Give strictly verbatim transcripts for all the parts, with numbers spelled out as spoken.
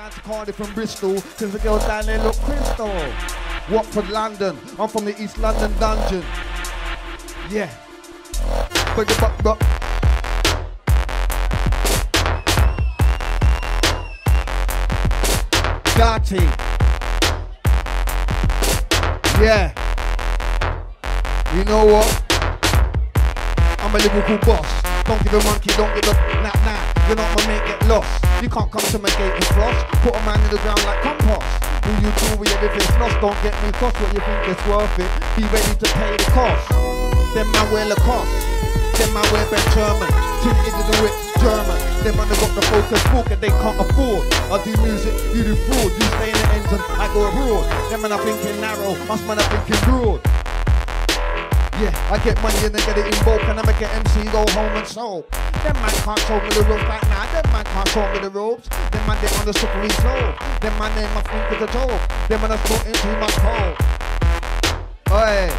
down to Cardiff from Bristol, cause the girls down there look crystal. Watford, London, I'm from the East London dungeon. Yeah. But the buck buck. Dirty. Yeah. You know what? I'm a lyrical boss. Don't give a monkey, don't give a nah nah. You're not my mate, get lost. You can't come to my gate and floss. Put a man in the ground like compost. Who you do with everything lost? Don't get me cross. What you think is worth it? Be ready to pay the cost. Them man wear Lacoste. Them man wear Ben Sherman. Tinted in the whip, German. Them man have got the focus book and they can't afford. I do music, you do fraud. You stay in the ends and I go abroad. Them man are thinking narrow, us man are thinking broad. Yeah, I get money and then get it in bulk and I make an M C go home and soak. Them man can't show me the ropes like nah, them man can't show me the ropes. Them man they on the slippery slope. Them man they my think with a joke. Them man are thrown into my hole. Oi.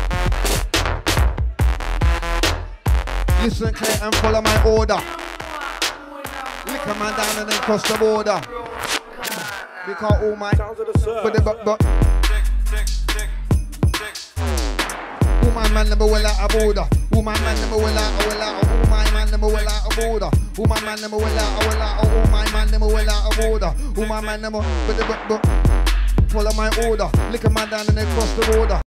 Listen clear and follow my order. Lick a man down and then cross the border. Because all my but the but but all my man never well out of order. All my man never well out of well out of all my man never well out of order. All my man never well out of well out of all my man never well out of order. All my man never but the but but follow my order. Lick a man down and then cross the border.